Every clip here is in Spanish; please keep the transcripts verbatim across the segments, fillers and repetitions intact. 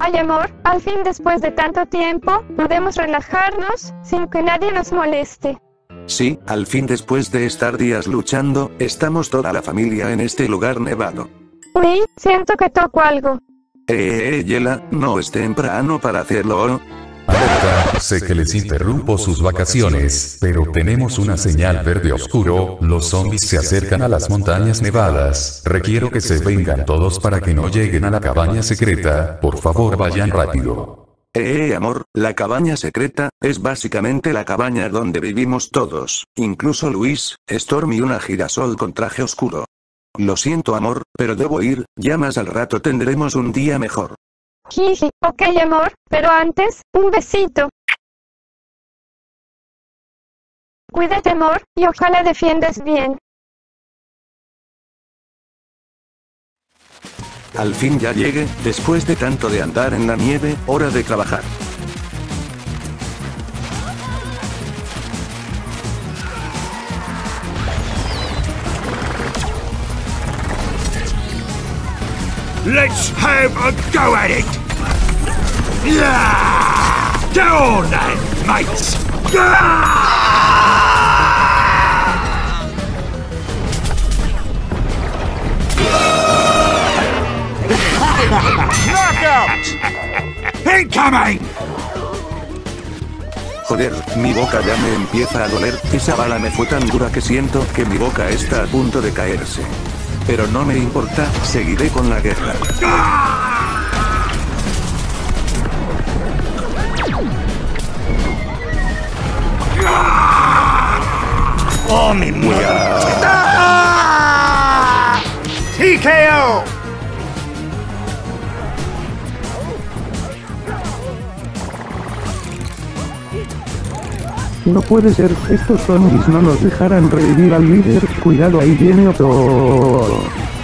Ay, amor, al fin después de tanto tiempo, podemos relajarnos, sin que nadie nos moleste. Sí, al fin después de estar días luchando, estamos toda la familia en este lugar nevado. Uy, siento que toco algo. Eh, eh, Yela, no es temprano para hacerlo, ¿o? Alerta, sé que les interrumpo sus vacaciones, pero tenemos una señal verde oscuro, los zombies se acercan a las montañas nevadas, requiero que se vengan todos para que no lleguen a la cabaña secreta, por favor vayan rápido. Eh, eh, amor, la cabaña secreta, es básicamente la cabaña donde vivimos todos, incluso Luis, Storm y una girasol con traje oscuro. Lo siento amor, pero debo ir, ya más al rato tendremos un día mejor. Jiji, ok amor, pero antes, un besito. Cuídate amor, y ojalá defiendas bien. Al fin ya llegué, después de tanto de andar en la nieve, hora de trabajar. Let's have a go at it! Yeah! Get on then, mates! Knockout! Incoming! Joder, mi boca ya me empieza a doler, esa bala me fue tan dura que siento que mi boca está a punto de caerse. Pero no me importa, seguiré con la guerra. ¡Oh, mi muerte! T K O! No puede ser, estos zombies no nos dejarán revivir al líder, cuidado ahí viene otro...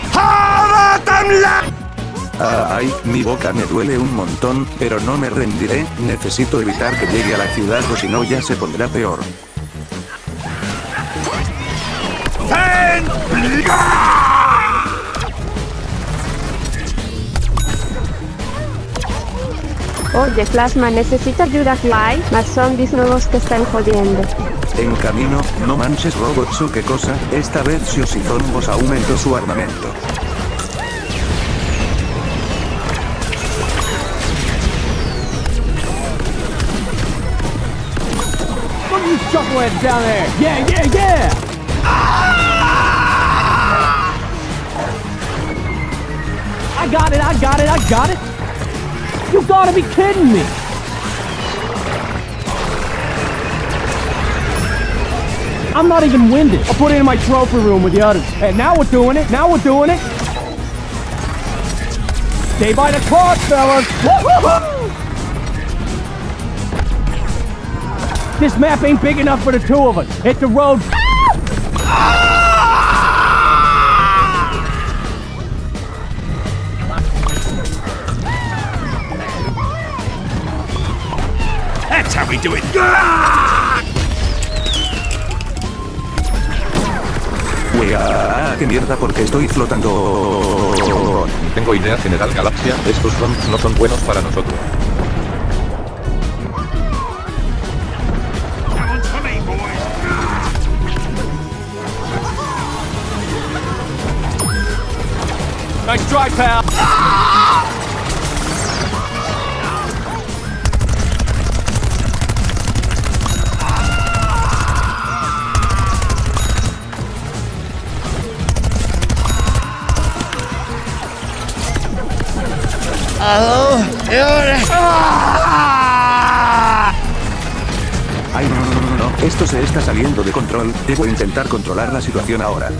Ah, ay, mi boca me duele un montón, pero no me rendiré, necesito evitar que llegue a la ciudad o si no ya se pondrá peor. Oye Plasma, necesita ayuda aquí, hay más zombies nuevos que están jodiendo. En camino, no manches robots o qué cosa, esta vez Xiosizombos aumentó su armamento. Look at you chuckleheads down there! Yeah, yeah, yeah! I got it, I got it, I got it! You gotta be kidding me! I'm not even winded. I'll put it in my trophy room with the others. And now we're doing it, now we're doing it! Stay by the clock, fellas! Woo-hoo-hoo! This map ain't big enough for the two of us. Hit the road. That's how we do it! Wea, qué mierda porque estoy flotando. Tengo idea, General Galaxia, estos zombies no son buenos para nosotros. Nice try, pal. ¡Aló! ¿Y ahora? Ay no, no, no, no, no, esto se está saliendo de control, debo intentar controlar la situación ahora.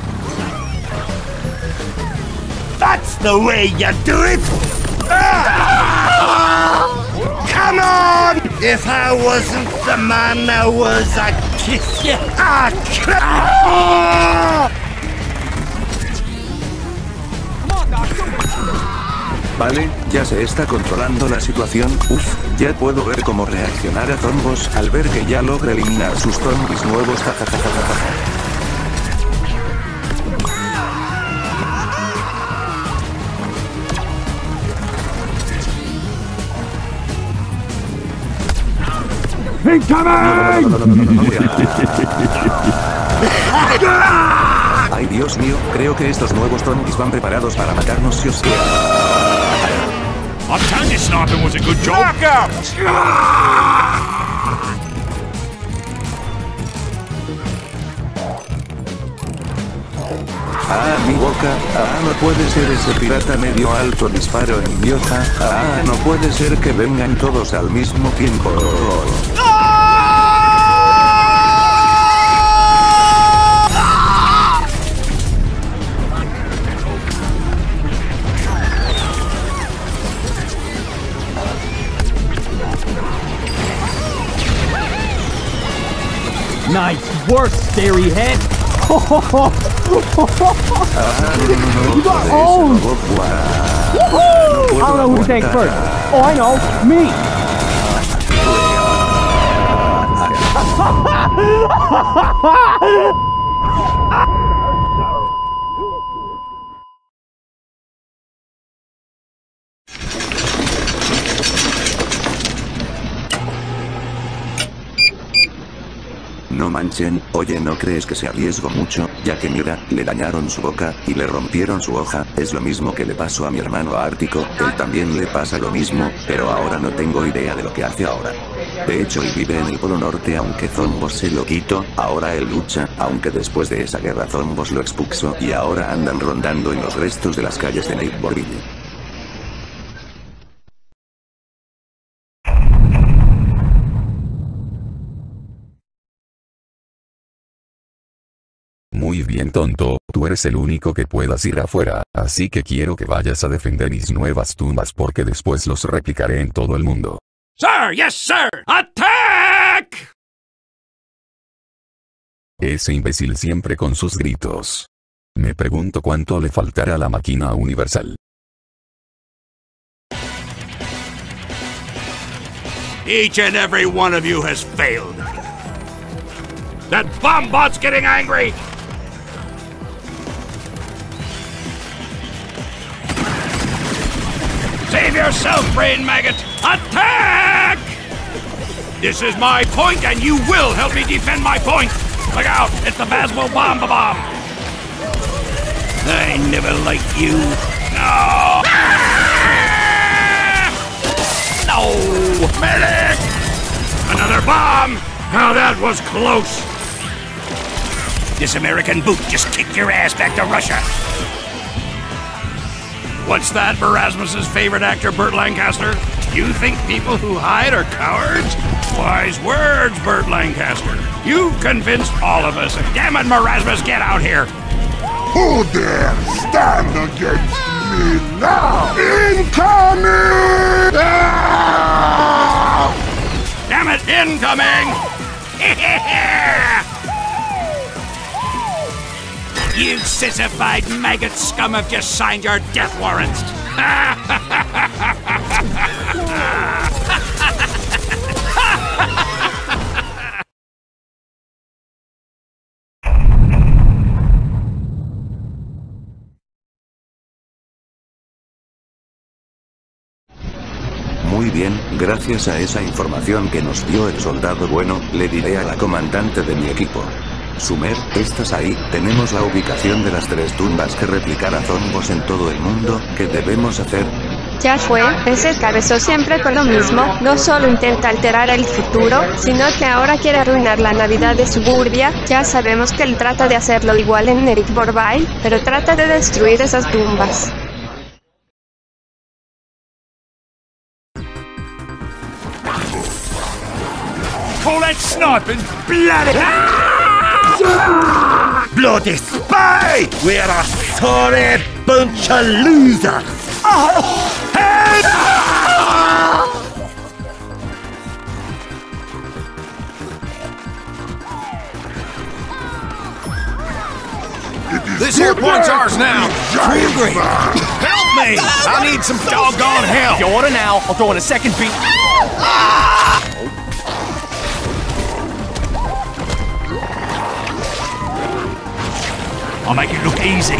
That's the way you do it! Ah! Come on! If I wasn't the man I was, I'd kiss you. Ah! Vale, ya se está controlando la situación, uff, ya puedo ver cómo reaccionar a zombos al ver que ya logra eliminar sus zombies nuevos, jajajajaja. Ay, Dios mío, creo que estos nuevos zombies van preparados para matarnos si os quiero. I'm telling you, sniping was a good job. Back up! Ah, mi boca. Ah, no puede ser ese pirata medio alto disparo en idiota. Ah, no puede ser que vengan todos al mismo tiempo. Nice work, scary head. You got owned. Woohoo! I don't know who to thank first. Oh, I know, me. No manchen, oye, ¿no crees que se arriesgó mucho? Ya que mira, le dañaron su boca, y le rompieron su hoja, es lo mismo que le pasó a mi hermano Ártico, él también le pasa lo mismo, pero ahora no tengo idea de lo que hace ahora. De hecho, él vive en el Polo Norte aunque Zombos se lo quitó, ahora él lucha, aunque después de esa guerra Zombos lo expulsó y ahora andan rondando en los restos de las calles de Neighborville. Muy bien, tonto, tú eres el único que puedas ir afuera, así que quiero que vayas a defender mis nuevas tumbas porque después los replicaré en todo el mundo. Sir, yes sir! Attack! Ese imbécil siempre con sus gritos. Me pregunto cuánto le faltará a la máquina universal. Each and every one of you has failed. That bombot's getting angry! Save yourself, brain maggot! Attack! This is my point, and you will help me defend my point! Look out! It's the Basmo Bomba Bomb! I never liked you. No! Ah! No! Medic! Another bomb! Now that was close! This American boot just kicked your ass back to Russia! What's that, Erasmus's favorite actor, Burt Lancaster? You think people who hide are cowards? Wise words, Burt Lancaster. You've convinced all of us. Damn it, Erasmus, get out here! Who dare stand against me now? Incoming! Ah! Damn it, incoming! You sissified maggot scum have just signed your death warrants! Muy bien, gracias a esa información que nos dio el soldado bueno, le diré a la comandante de mi equipo. Sumer, ¿estás ahí? Tenemos la ubicación de las tres tumbas que replicar a zombos en todo el mundo. ¿Qué debemos hacer? Ya fue, ese cabezón siempre con lo mismo, no solo intenta alterar el futuro, sino que ahora quiere arruinar la Navidad de Suburbia. Ya sabemos que él trata de hacerlo igual en Eric Borbay, pero trata de destruir esas tumbas. Call that sniping! Bloody! Bloody spy! We're a sorry bunch of losers! Oh, hey! This here point's ours now! True green! Help me! I need some doggone help! If you order now, I'll throw in a second beat. I'll make it look easy.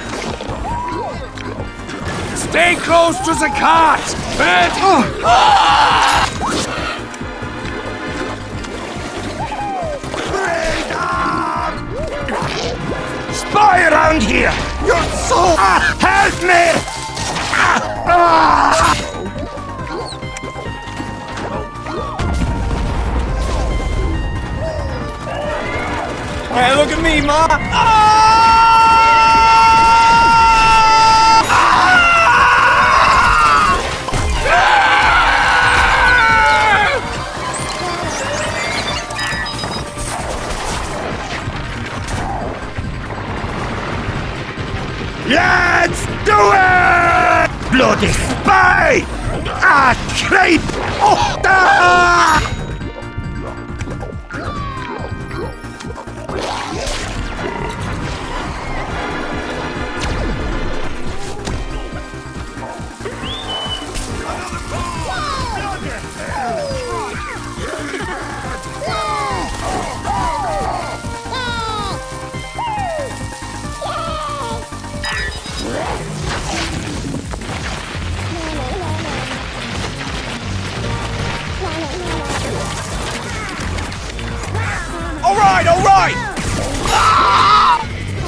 Stay close to the cart! And... Ah, help me! Ah, ah. Hey, look at me, Ma! Ah! Let's do it! Bloody spy! Ah, creep! Oh, ah! All right, all right! Ah!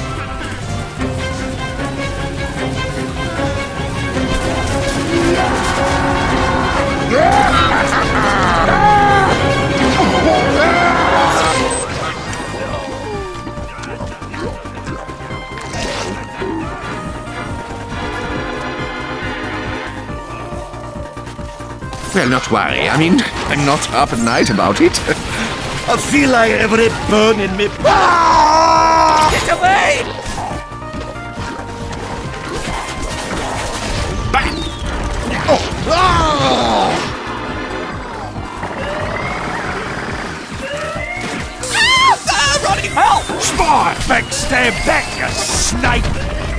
Well, not worry. I mean, I'm not up at night about it. I feel like every bone in me. Ah! Get away! Back! Oh! Ah! Ah, running help! Spy! Backstab back, you snake!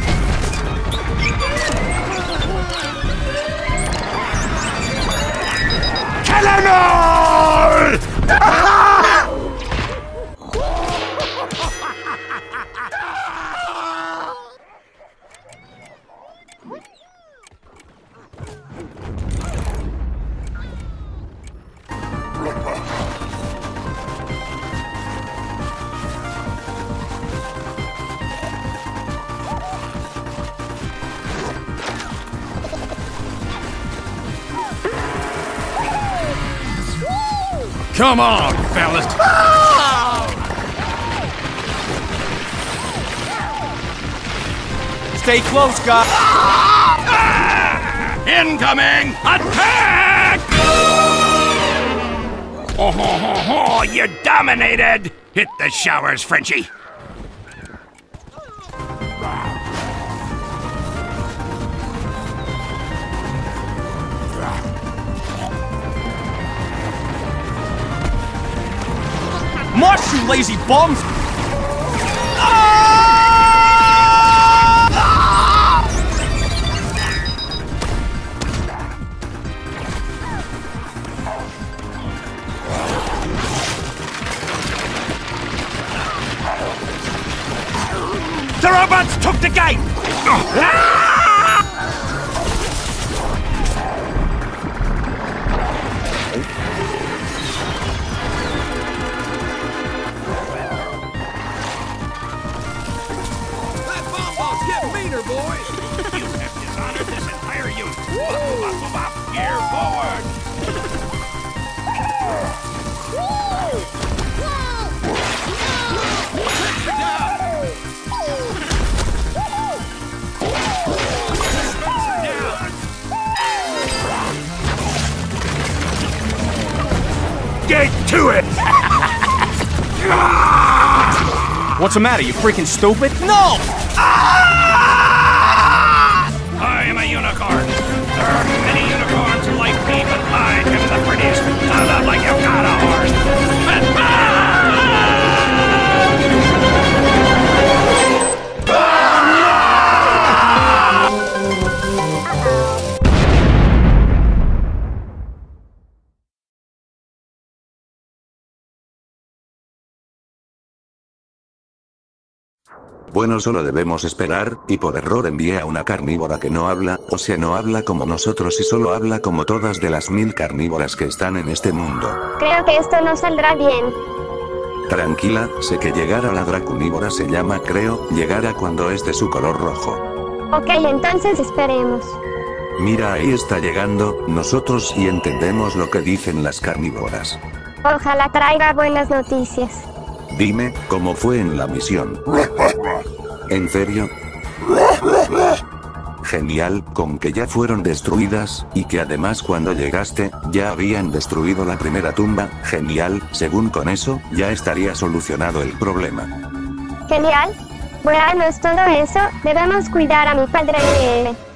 Eleanor! Come on, fellas. Stay close, guys. Ah! Incoming! Attack! Oh, ho, ho, ho, you dominated! Hit the showers, Frenchie. March, you lazy bums! The robots took the gate! Gear forward! Get to it! What's the matter? You freaking stupid? No! I am a unicorn. There are many unicorns like me, but I am the prettiest. Sound out like you've got a horse. Bueno, solo debemos esperar, y por error envié a una carnívora que no habla, o sea no habla como nosotros y solo habla como todas de las mil carnívoras que están en este mundo. Creo que esto no saldrá bien. Tranquila, sé que llegar a la dracunívora se llama creo, llegar a cuando es de su color rojo. Ok, entonces esperemos. Mira, ahí está llegando, nosotros sí entendemos lo que dicen las carnívoras. Ojalá traiga buenas noticias. Dime, ¿cómo fue en la misión? ¿En serio? Genial, con que ya fueron destruidas, y que además cuando llegaste, ya habían destruido la primera tumba. Genial, según con eso, ya estaría solucionado el problema. Genial. Bueno, es todo eso, debemos cuidar a mi padre.